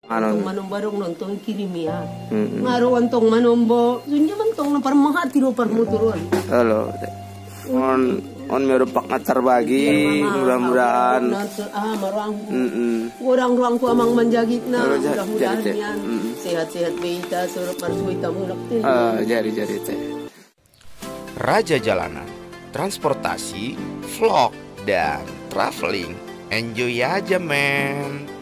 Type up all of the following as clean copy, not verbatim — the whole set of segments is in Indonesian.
Antong manombarong nontong kirimia. Ngaro antong manombo, sunja mantong na parmahati do parmuturon. Halo. On merupak ngatar bagi, mudah-mudahan. Marang. Orang-orang ku amang menjagit na, mudah-mudahan yan. Sehat-sehat beita, suruh parsuita mulak tin. Jari-jari teh. Raja Jalanan, transportasi, vlog, dan traveling. Enjoy aja, men.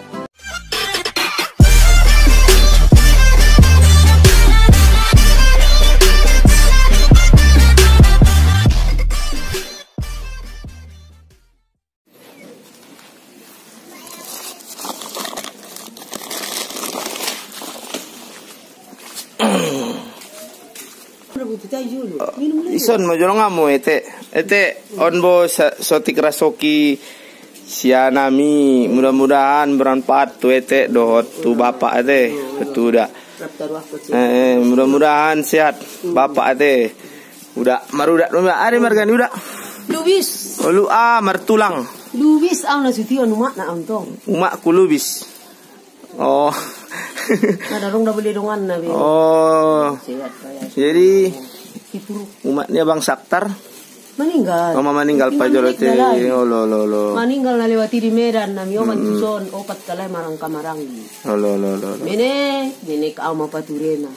Ison mo jolo nga mo ete onbo sotik rasoki sianami mudah-mudahan bermanfaat tu ete dohot tu bapak ete betul dak mudah-mudahan sehat bapak ete udah marudak ada margani udah Lubis lu martulang Lubis na sution umak na antong umak ku lubis oh ada rong double dongan na be oh jadi umatnya Bang Saktar meninggal. Mama meninggal Pak Jolote. Oh lo. Meninggal na lewati di Medan na mioman tuson opat kalay marang kamarangi. Oh lo. Mene ka ama paturena.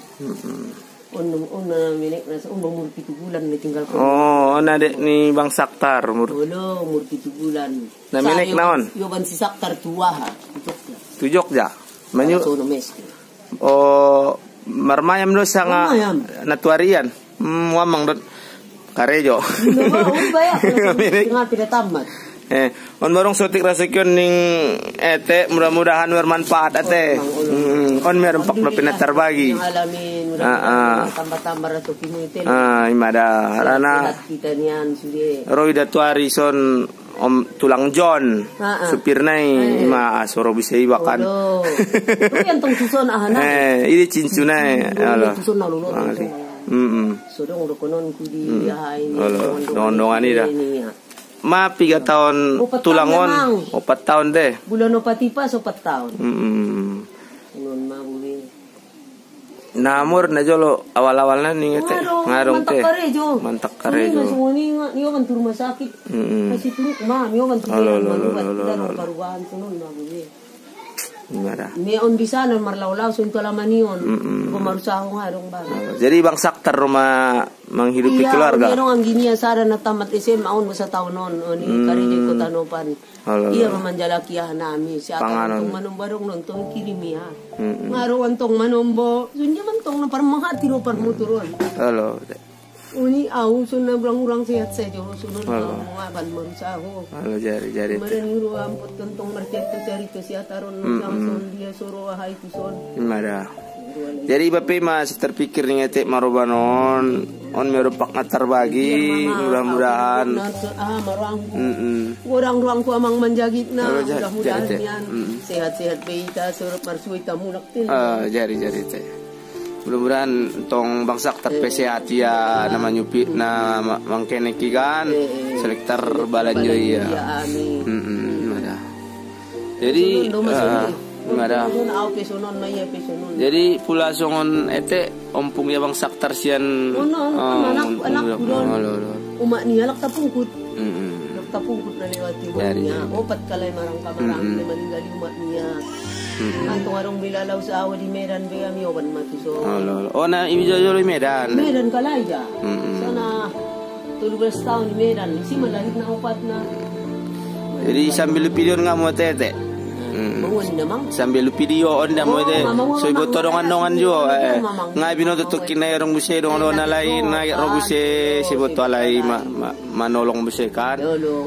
Menek na sa umur 7 bulan na tinggal ko. Oh, dek ni Bang Saktar umur 7 bulan. Na menek naon? Yo ban si Saktar tua ha. Tu Jogja. Manyu. Oh, marmayam do sanga natuarian. Wamang dot karejo. Tengah tidak tamat. On barong sotik rasikyon ning ete mudah-mudahan bermanfaat ate. On merempak do pinatar bagi. Alamin tambah-tambah rato kinuitin. Imada harana. Kita nian sude. Roy datuari son Om Tulang John. Supir nai ima soro bisa iwakan. Yang tong suson ahana. Ini cincunai. Allah. Suson nalulo. Sodong udah konon kudi ini. Dongan ini dah. Ma 3 tahun tulangon, 4 tahun deh. Bulan opatipas 4 tahun. Nun ma buli. Namur na jolo awal-awalnya nih teh ngarung teh. Mantak karejo. Ni kan rumah sakit. Masih turuk ma, ni kan turuk paruan sunun ma buli. Gimana? Ni on bisa na marlaw-law sun kalamanion. Kumarusaho nga dong ba. Jadi Bang Saktar rumah menghidupi keluarga. Iya, ang giniya sara na tamat SM aon mo sa taon non ni karije ko tanopan. Iya mamanjalakiah nami si atong manombarong non tong kirimiya. Ngaro antong manombo, sunja mantong na parmahati ro parmuturon. Halo. Uni au sun na urang sehat saja sunod mga ban marusaho. Halo jari. Maraniru ampot kantong market cari si ataron samson dia soro hay tuson. Mara. Jadi bape masih terpikir nih etek marobanon on merupak ngatar bagi mudah-mudahan marang orang-orang ku amang menjagit na mudah-mudahan yan sehat-sehat beita suruh parsuita mulak tin. Jari teh. Mudah-mudahan tong Bang Saktar sehat ya nama nyupi na mangkeneki kan selektar balanjo ya. Amin. Jadi jadi pula songon ete ompung ya Bang Saktar sian anak umak niya lak tapungkut na lewati niya opat kalay marang kamarang na meninggal umak niya antong arong bilalaw sa awa di Medan be ami oban matuso na imijojo di Medan kalay ja sana 12 tahun di Medan si malahit na opat na jadi sambil video nga mo tete sambil video on damo de so ibo todongan jo ngai bino tutukin na rong buse dong na lain na ro buse si boto alai manolong buse kan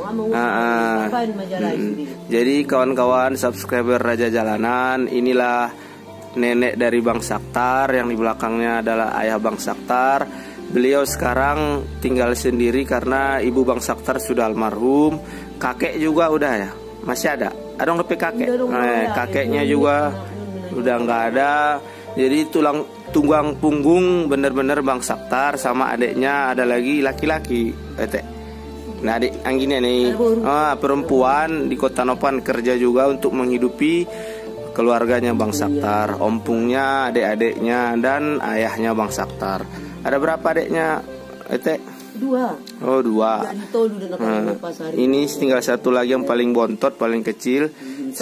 jadi kawan-kawan subscriber Raja Jalanan, inilah nenek dari Bang Saktar, yang di belakangnya adalah ayah Bang Saktar. Beliau sekarang tinggal sendiri karena ibu Bang Saktar sudah almarhum, kakek juga udah ya masih ada dong kakek, kakeknya juga udah nggak ada. Jadi tunggang punggung bener-bener Bang Saktar sama adiknya ada lagi laki-laki. Nah adik angginnya nih perempuan di Kota Nopan kerja juga untuk menghidupi keluarganya Bang Saktar, ompungnya, adik-adiknya, dan ayahnya Bang Saktar. Ada berapa adiknya, Ete? 2. Oh, 2. Ini tinggal satu lagi yang paling bontot, paling kecil.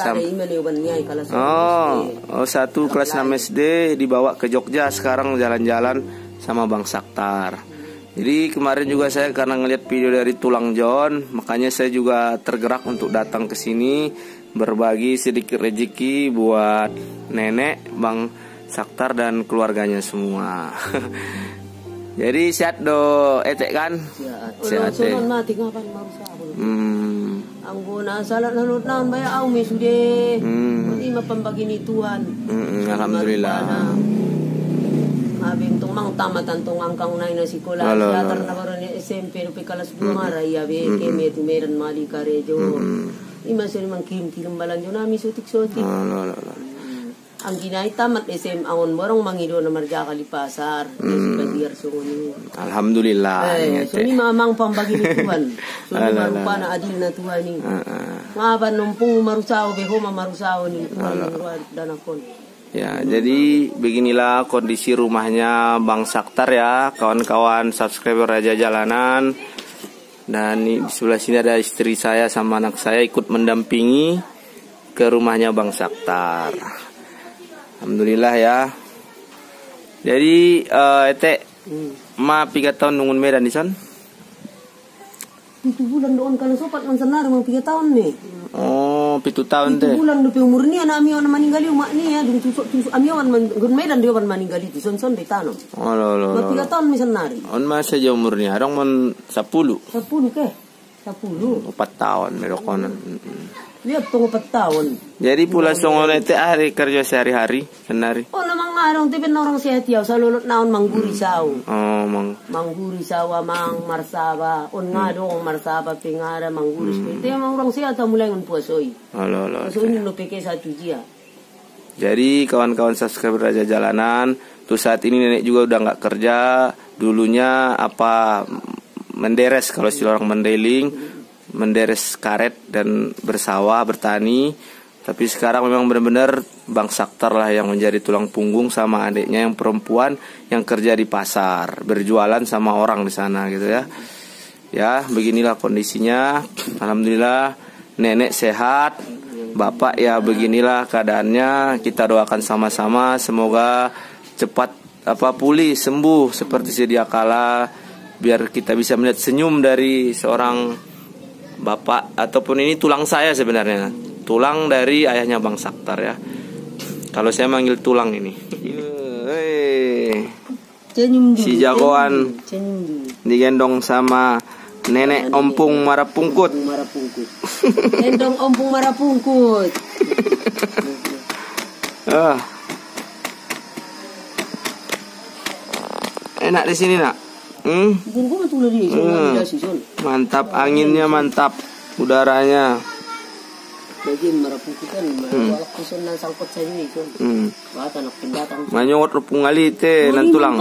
Satu kelas 6 SD dibawa ke Jogja, sekarang jalan-jalan sama Bang Saktar. Jadi kemarin juga saya karena ngeliat video dari Tulang John, makanya saya juga tergerak untuk datang ke sini berbagi sedikit rezeki buat nenek Bang Saktar dan keluarganya semua. Jadi sehat do Ete kan? Sehat. Mati ngapan marusaha. Anggona salat lalut naon baya au me sude. Ini mapambagi ni Tuhan. Alhamdulillah. Abing tumang tamatan tong angkang na sekolah teater na baron SMP rupi kelas 2 raya be keme tu meran mali karejo. Ima sir mang kim balan jo nami sotik-sotik. Ang ginay tamat SM aon borong mangido na marja kali pasar. Sebagian sunguni. Alhamdulillah. So ni mamang pambagi ni Tuhan. So ni marupa na adil na Tuhan ni. Ngaban numpung marusao beho marusao ni Tuhan dan akon. Ya, jadi beginilah kondisi rumahnya Bang Saktar ya, kawan-kawan subscriber Raja Jalanan. Dan di sebelah sini ada istri saya sama anak saya ikut mendampingi ke rumahnya Bang Saktar. Alhamdulillah ya. Jadi Ete, ma 3 tahun nungun Medan di sana? 7 bulan doon kalau sopat man senar mang 3 tahun nih. Oh, 7 tahun teh. 7 bulan depe umur ni anak amion maninggali umak ni ya, dung tusuk amion man gun Medan dia man maninggali tu son de tanam. Oh, lo. 3 tahun mi senari. On masa je umurnya, arang man 10. 10 ke? 10. 4 tahun merokonan. Lihat tunggu 4 tahun. Jadi pula songon Ete hari kerja sehari-hari senari. Oh, namang arong tipen orang sehat ya, salulot naon mangguri saw. Oh, mangguri sawa mang marsaba. On nga dong marsaba pingara mangguri. Ite mang orang sehat mulai ngun puasoy. Halo. So ini no peke satu dia. Jadi kawan-kawan subscriber Raja Jalanan, tuh saat ini nenek juga udah nggak kerja. Dulunya menderes kalau istilah orang Mandailing, menderes karet dan bersawah, bertani. Tapi sekarang memang benar-benar Bang Saktar lah yang menjadi tulang punggung sama adiknya yang perempuan yang kerja di pasar, berjualan sama orang di sana gitu ya. Ya, beginilah kondisinya. Alhamdulillah nenek sehat, bapak ya beginilah keadaannya. Kita doakan sama-sama semoga cepat pulih, sembuh seperti sedia kala, biar kita bisa melihat senyum dari seorang bapak, ataupun ini tulang saya sebenarnya, tulang dari ayahnya Bang Saktar ya. Kalau saya manggil tulang ini. Si jagoan digendong sama nenek ompung marapungkut. Gendong ompung marapungkut. Enak di sini nak. Mantap, anginnya mantap, udaranya. Manyot rupung alite nan tulang.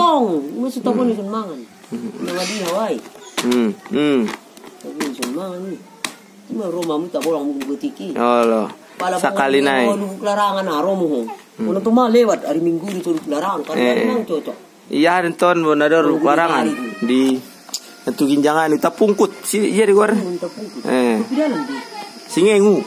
Sakali naik. Iya, nonton bonador larangan di itu ginjangan itu pungkut si iya di luar. Singengu.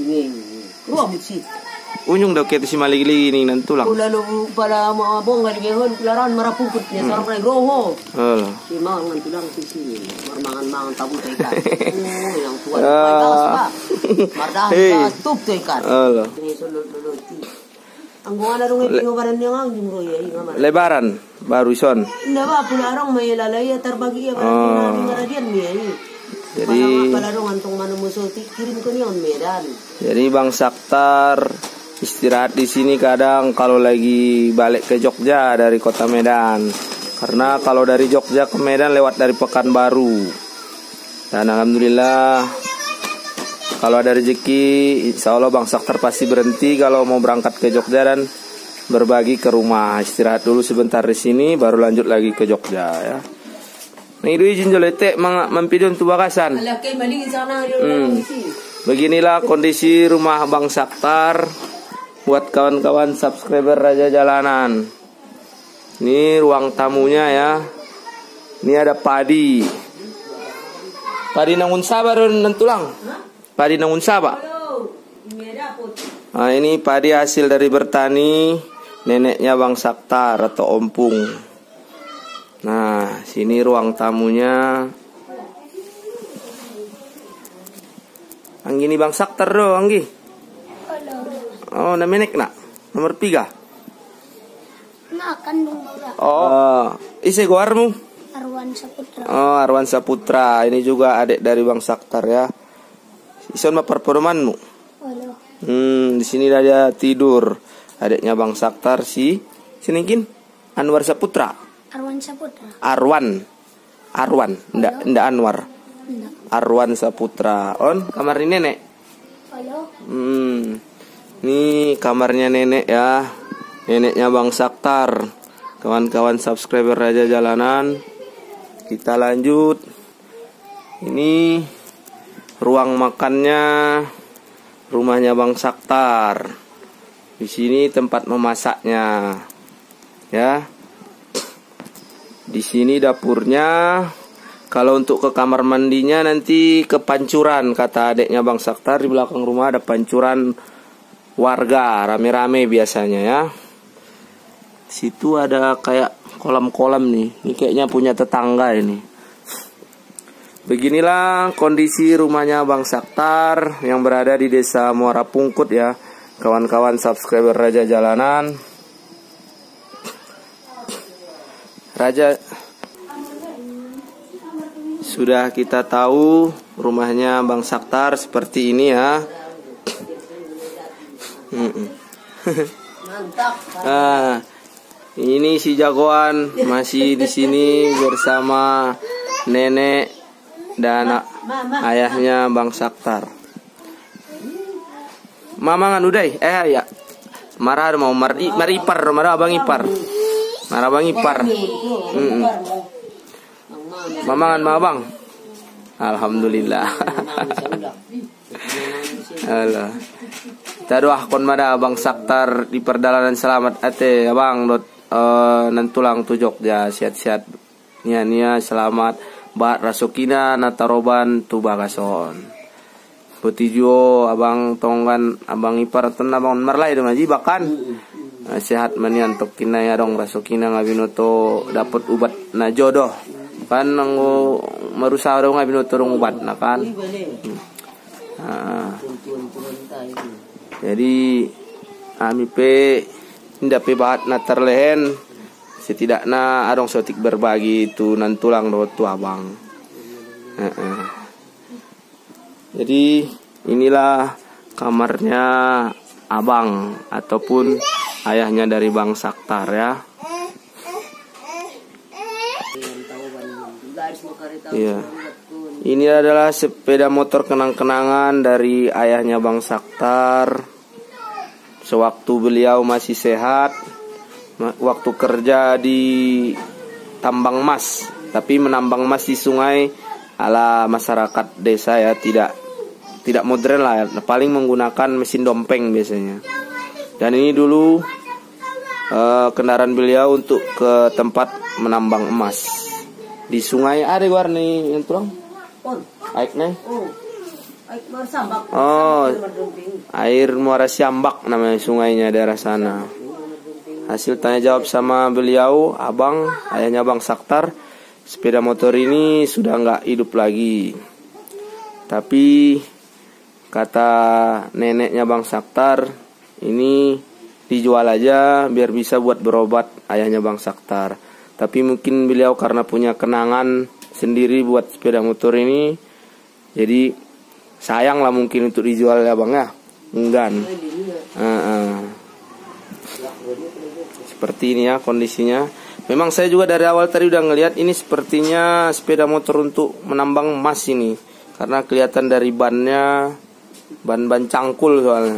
Unyung dah kita si maligi ni nan tulang. Lalu pada mabong ngali gehon larangan marapungkut ni sarang pray roho. Si mangan tulang sisi. Mangan tabu ikan. Yang tua pa. Mardah tup ikan. Ni solo. Ang mga larong itingawaran niya nga, yung roya, Lebaran, baru ison. Hindi ba, pularong may lalaya, tarbagi, namin ngaradian niya. Jadi, palarong antong manumusuti, kirim ko niya ang Medan. Jadi Bang Saktar istirahat di sini kadang kalau lagi balik ke Jogja dari kota Medan. Karena kalau dari Jogja ke Medan lewat dari Pekanbaru. Dan alhamdulillah, kalau ada rezeki, insya Allah Bang Saktar pasti berhenti kalau mau berangkat ke Jogja dan berbagi ke rumah. Istirahat dulu sebentar di sini, baru lanjut lagi ke Jogja ya. Nih dulu izin jolete mampidon tu bakasan. Beginilah kondisi rumah Bang Saktar. buat kawan-kawan subscriber Raja Jalanan. Ini ruang tamunya ya. Ini ada padi. Padi nangun saba dan tulang. Padi nangun saba. Nah, ini padi hasil dari bertani neneknya Bang Saktar atau Ompung. Nah, sini ruang tamunya. Anggi ni Bang Saktar do, Anggi. Oh, namenek nak. Nomor 3. Nak kandung juga. Oh, isi goarmu? Arwan Saputra. Oh, Arwan Saputra. Ini juga adik dari Bang Saktar ya. Ison mah performanmu. Halo. Di sini dia tidur. Adiknya Bang Saktar Sinikin Anwar Saputra. Arwan Saputra. Arwan. Ndak Anwar. Enggak. Arwan Saputra. On, kamar ini nenek. Halo. Ini kamarnya nenek ya. Neneknya Bang Saktar. Kawan-kawan subscriber Raja Jalanan. Kita lanjut. Ini ruang makannya rumahnya Bang Saktar. Di sini tempat memasaknya. Ya. Di sini dapurnya. Kalau untuk ke kamar mandinya nanti ke pancuran, kata adiknya Bang Saktar. Di belakang rumah ada pancuran warga, rame-rame biasanya ya. Situ ada kayak kolam-kolam nih. Ini kayaknya punya tetangga ini. Beginilah kondisi rumahnya Bang Saktar yang berada di Desa Muara Pungkut ya. Kawan-kawan subscriber Raja Jalanan. Sudah kita tahu rumahnya Bang Saktar seperti ini ya. Mantap. Nah, ini si jagoan masih di sini bersama nenek dan ayahnya Bang Saktar. Mama nganu dai, ya. Marah mau maripar, marah Bang Ipar. Marah Bang Ipar. Mamangan ma Bang. Alhamdulillah. Halo. Taduah kon mada Bang Saktar di perjalanan selamat ate Abang nantulang tujok ya sehat-sehat nia selamat bat rasukina nataroban tubagason. Putijo Abang tonggan Abang Ipar ten Abang marlai dong aji bahkan sehat manian tok kinaya dong rasukina ngabinoto dapat ubat na jodoh. Kan nanggo marusaha dong ngabinoto dong ubat na kan. Jadi ami pe indah pe bahat na terlehen setidaknya adong sotik berbagi itu nantulang do tu Abang. Jadi inilah kamarnya Abang ataupun ayahnya dari Bang Saktar ya. Iya. Ini adalah sepeda motor kenang-kenangan dari ayahnya Bang Saktar. Sewaktu beliau masih sehat, waktu kerja di tambang emas, tapi menambang emas di sungai ala masyarakat desa ya, tidak modern lah ya. Paling menggunakan mesin dompeng biasanya. Dan ini dulu kendaraan beliau untuk ke tempat menambang emas di sungai. Ada warni yang tulang aik nih. Oh, air Muara Siambak namanya sungainya daerah sana. Hasil tanya jawab sama beliau, Abang, ayahnya Bang Saktar, sepeda motor ini sudah nggak hidup lagi. Tapi kata neneknya Bang Saktar, ini dijual aja biar bisa buat berobat ayahnya Bang Saktar. Tapi mungkin beliau karena punya kenangan sendiri buat sepeda motor ini, jadi sayang lah mungkin untuk dijual ya Bang ya. Enggan. Seperti ini ya kondisinya. Memang saya juga dari awal tadi udah ngelihat ini sepertinya sepeda motor untuk menambang emas ini, karena kelihatan dari bannya, ban cangkul soalnya.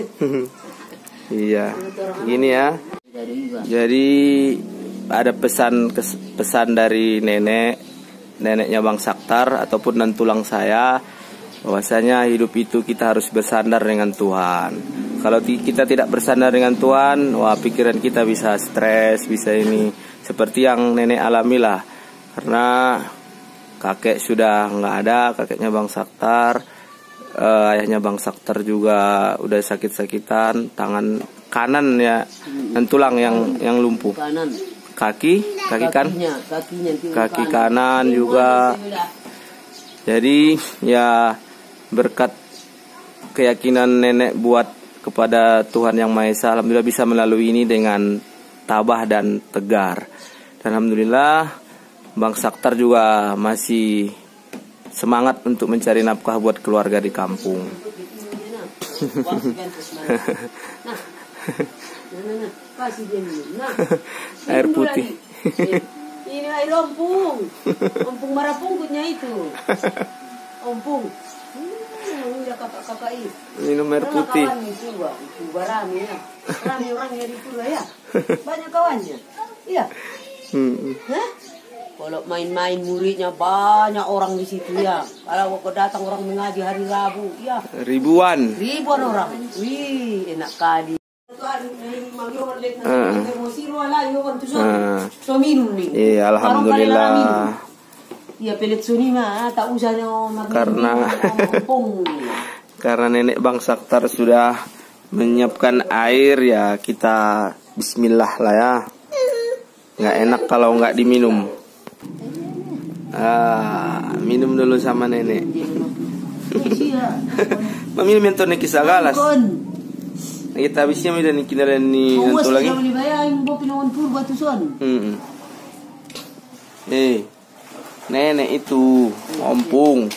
Iya, gini ya. Jadi ada pesan dari neneknya Bang Saktar ataupun nantulang saya, bahwasanya hidup itu kita harus bersandar dengan Tuhan. Kalau kita tidak bersandar dengan Tuhan, wah pikiran kita bisa stres, bisa ini. Seperti yang nenek alami lah. Karena kakek sudah nggak ada, kakeknya Bang Saktar, ayahnya Bang Saktar juga udah sakit-sakitan, tangan kanan ya, dan tulang yang lumpuh. Kaki kanan juga. Jadi ya berkat keyakinan nenek buat kepada Tuhan Yang Maha Esa, alhamdulillah bisa melalui ini dengan tabah dan tegar. Dan alhamdulillah Bang Saktar juga masih semangat untuk mencari nafkah buat keluarga di kampung. Air putih. Ini air ompung. Ompung marah punggutnya itu. Ompung. Udah kakak-kakak ini. Minum air putih. Rame ya. Rame orangnya di Pura ya. Banyak kawannya. Iya. Hah? Kalau main-main muridnya banyak orang di situ ya. Kalau datang orang mengaji hari Rabu ya. Ribuan orang. Wih, enak kali. Iya, alhamdulillah. Iya, pelit suni mah tak usah karena nenek Bang Saktar sudah menyiapkan air ya, kita bismillah lah ya. Nggak enak kalau nggak diminum. Minum dulu sama nenek. Minum yang nek kisah galas. Kita habisnya udah nih kita nih nanti lagi. Nenek itu ompung.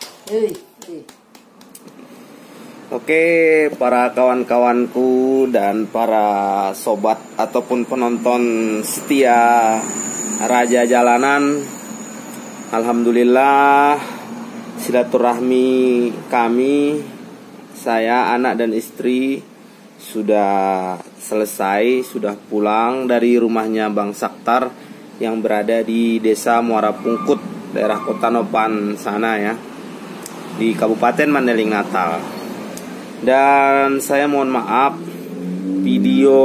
Oke, para kawan-kawanku dan para sobat ataupun penonton setia Raja Jalanan, alhamdulillah silaturahmi kami, saya, anak dan istri sudah selesai, sudah pulang dari rumahnya Bang Saktar yang berada di Desa Muara Pungkut, daerah Kota Nopan sana ya, di Kabupaten Mandailing Natal. Dan saya mohon maaf, video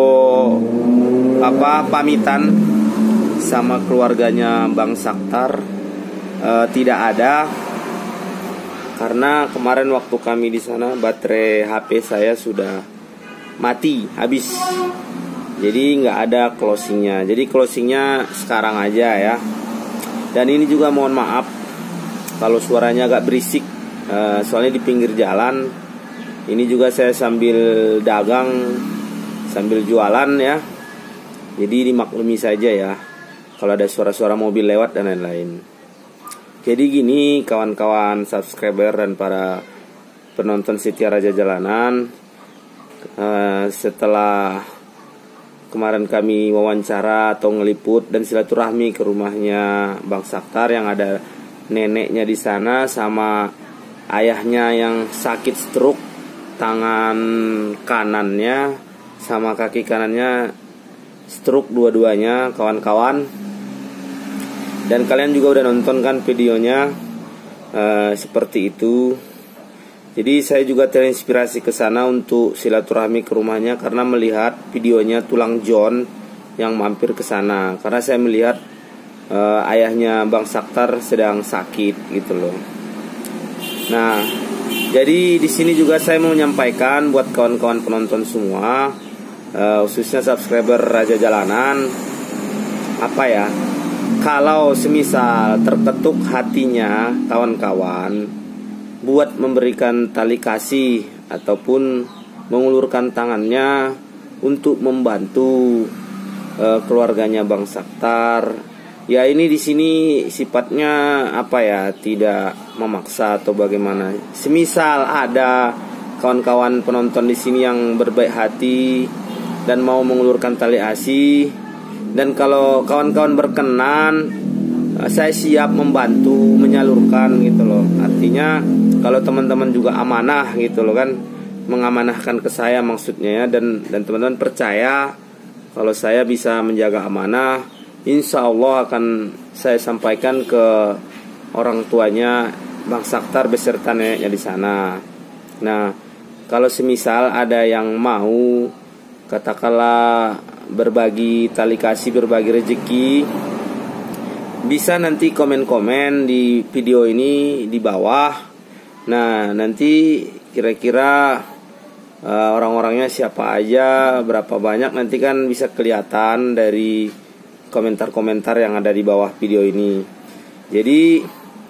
pamitan sama keluarganya Bang Saktar tidak ada, karena kemarin waktu kami di sana baterai HP saya sudah mati, habis. Jadi nggak ada closingnya. Jadi closingnya sekarang aja ya. Dan ini juga mohon maaf kalau suaranya agak berisik, soalnya di pinggir jalan. Ini juga saya sambil dagang, sambil jualan ya. Jadi dimaklumi saja ya kalau ada suara-suara mobil lewat dan lain-lain. Jadi gini kawan-kawan subscriber dan para penonton setia Raja Jalanan, setelah kemarin kami wawancara atau ngeliput dan silaturahmi ke rumahnya Bang Saktar yang ada neneknya di sana sama ayahnya yang sakit stroke, tangan kanannya sama kaki kanannya stroke dua-duanya kawan-kawan. Dan kalian juga udah nonton kan videonya, seperti itu. Jadi saya juga terinspirasi ke sana untuk silaturahmi ke rumahnya karena melihat videonya Tulang John yang mampir ke sana. Karena saya melihat ayahnya Bang Saktar sedang sakit gitu loh. Nah, jadi di sini juga saya mau menyampaikan buat kawan-kawan penonton semua, khususnya subscriber Raja Jalanan, kalau semisal terketuk hatinya kawan-kawan buat memberikan tali kasih ataupun mengulurkan tangannya untuk membantu keluarganya Bang Saktar. Ya ini di sini sifatnya tidak memaksa atau bagaimana. Semisal ada kawan-kawan penonton di sini yang berbaik hati dan mau mengulurkan tali kasih, dan kalau kawan-kawan berkenan, saya siap membantu menyalurkan gitu loh. Artinya kalau teman-teman juga amanah gitu loh kan, mengamanahkan ke saya maksudnya ya, dan teman-teman percaya kalau saya bisa menjaga amanah, insya Allah akan saya sampaikan ke orang tuanya Bang Saktar beserta neneknya di sana. Nah, kalau semisal ada yang mau katakanlah berbagi tali kasih, berbagi rezeki, bisa nanti komen-komen di video ini di bawah. Nah, nanti kira-kira orang-orangnya siapa aja, berapa banyak, nanti kan bisa kelihatan dari komentar-komentar yang ada di bawah video ini. Jadi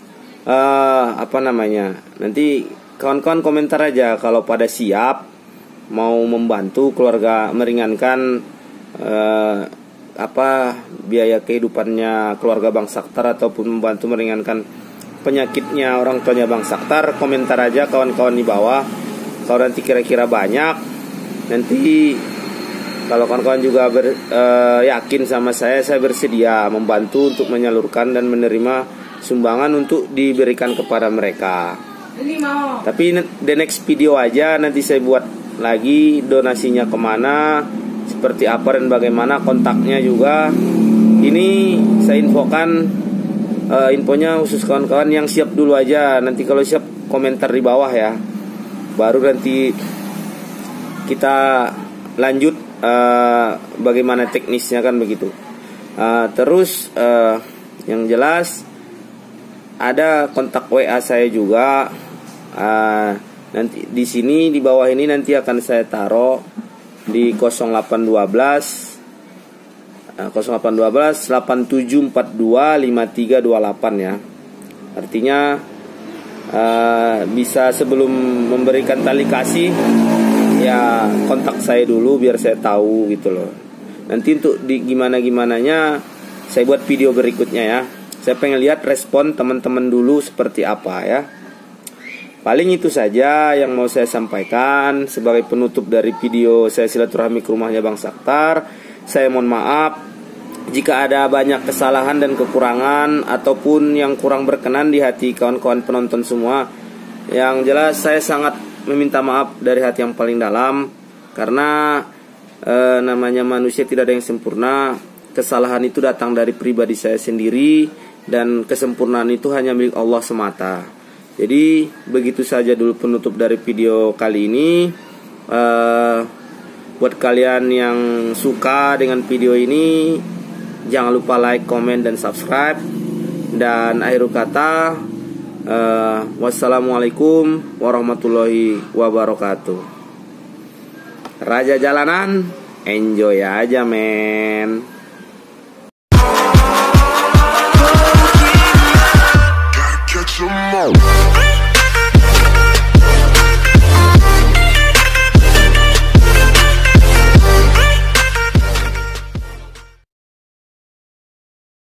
nanti kawan-kawan komentar aja kalau pada siap mau membantu keluarga, meringankan biaya kehidupannya keluarga Bang Sakhtar, ataupun membantu meringankan penyakitnya orang tuanya Bang Sakhtar. Komentar aja kawan-kawan di bawah. Kalau nanti kira-kira banyak, nanti kalau kawan-kawan juga yakin sama saya bersedia membantu untuk menyalurkan dan menerima sumbangan untuk diberikan kepada mereka. Tapi the next video aja nanti saya buat lagi donasinya kemana, seperti apa dan bagaimana, kontaknya juga. Ini saya infokan, infonya khusus kawan-kawan yang siap dulu aja. Nanti kalau siap komentar di bawah ya, baru nanti kita lanjut bagaimana teknisnya kan begitu. Terus yang jelas ada kontak WA saya juga. Nanti di sini di bawah ini nanti akan saya taruh di 0812 8742 5328 ya. Artinya bisa sebelum memberikan tali kasih ya kontak saya dulu biar saya tahu gitu loh. Nanti untuk di gimana-gimananya saya buat video berikutnya ya. Saya pengen lihat respon teman-teman dulu seperti apa ya. Paling itu saja yang mau saya sampaikan sebagai penutup dari video saya silaturahmi ke rumahnya Bang Sakhtar. Saya mohon maaf jika ada banyak kesalahan dan kekurangan ataupun yang kurang berkenan di hati kawan-kawan penonton semua. Yang jelas saya sangat meminta maaf dari hati yang paling dalam, karena namanya manusia tidak ada yang sempurna. Kesalahan itu datang dari pribadi saya sendiri, dan kesempurnaan itu hanya milik Allah semata. Jadi begitu saja dulu penutup dari video kali ini. Buat kalian yang suka dengan video ini, jangan lupa like, comment, dan subscribe. Dan akhir kata, wassalamualaikum warahmatullahi wabarakatuh. Raja Jalanan, enjoy aja men.